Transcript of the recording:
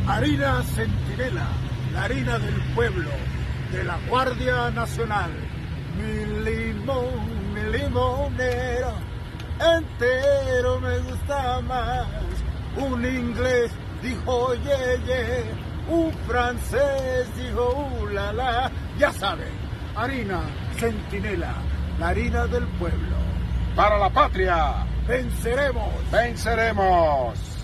Harina Centinela, la harina del pueblo, de la Guardia Nacional. Mi limonero, entero me gusta más. Un inglés dijo ye, un francés dijo la la. Ya saben, harina Centinela, la harina del pueblo. Para la patria. ¡Venceremos! ¡Venceremos!